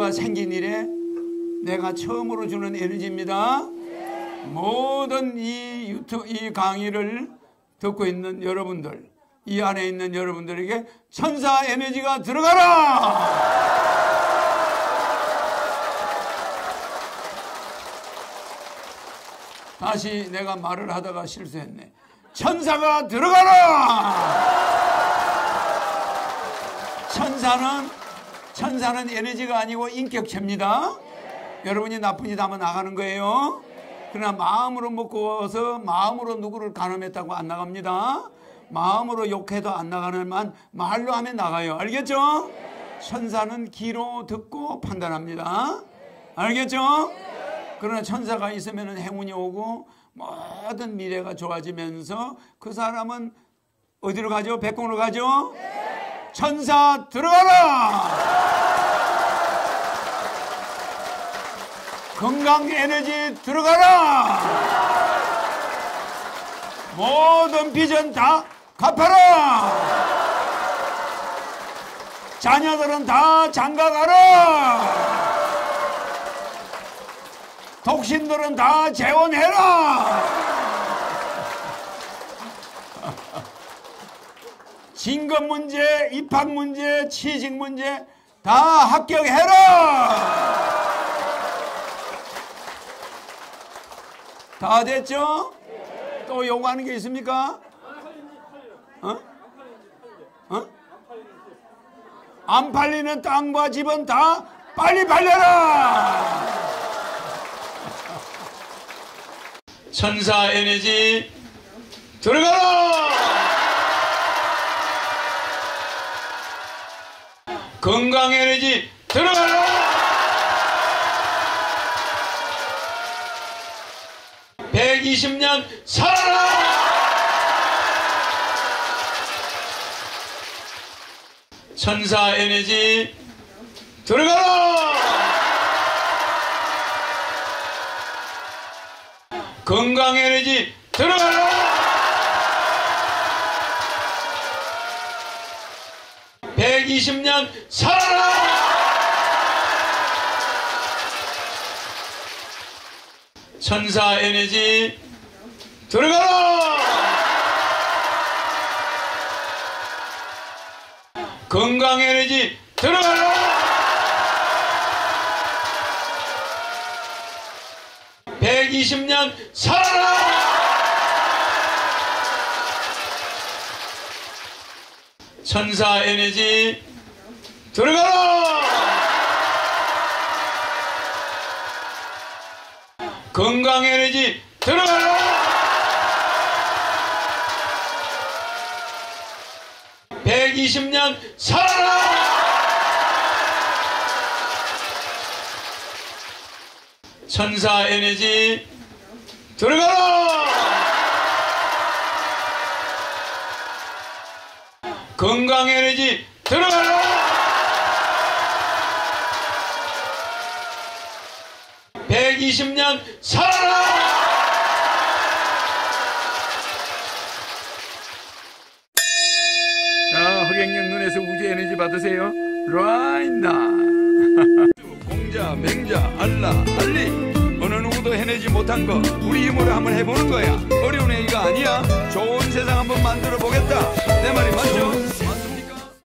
내가 생긴 이래 내가 처음으로 주는 에너지입니다. 모든 이 강의를 듣고 있는 여러분들, 이 안에 있는 여러분들에게 천사 에너지가 들어가라! 다시 내가 말을 하다가 실수했네. 천사가 들어가라! 천사는 에너지가 아니고 인격체입니다. 여러분이 나쁜 짓 하면 나가는 거예요. 그러나 마음으로 먹고서 마음으로 누구를 간음했다고 안 나갑니다. 마음으로 욕해도 안 나가는만 말로 하면 나가요. 알겠죠? 천사는 귀로 듣고 판단합니다. 알겠죠? 그러나 천사가 있으면 행운이 오고 모든 미래가 좋아지면서 그 사람은 어디로 가죠? 백공으로 가죠? 천사 들어가라! 건강 에너지 들어가라! 모든 빚은 다 갚아라! 자녀들은 다 장가가라! 독신들은 다 재혼해라! 진급 문제, 입학 문제, 취직 문제 다 합격해라! 다 됐죠? 또 요구하는 게 있습니까? 안 팔리는 땅과 집은 다 빨리 팔려라! 천사 에너지 들어가라! 건강 에너지 들어가라! 120년 살아라! 천사 에너지 들어가라! 건강 에너지 들어가라! 120년 살아라! 천사 에너지 들어가라! 건강 에너지 들어가라! 120년 살아라! 천사 에너지 들어가라! 건강 에너지 들어가라! 120년 살아라! 천사 에너지 들어가라! 건강 에너지 들어가라! 120년 살아라! 자, 허경영 눈에서 우주 에너지 받으세요. right now. 공자, 맹자, 알라, 알리. 어느 누구도 해내지 못한 거 우리 힘으로 한번 해보는 거야. 어려운 얘기가 아니야. 좋은 세상 한번 만들어 보겠다. 내 말이 맞지?